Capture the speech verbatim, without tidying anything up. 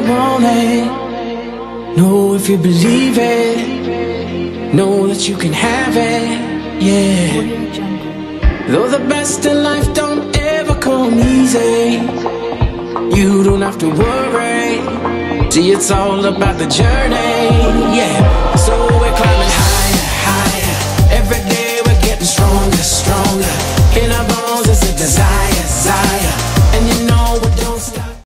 want it, know if you believe it, know that you can have it, yeah. Though the best in life don't ever come easy, you don't have to worry. See, it's all about the journey, yeah.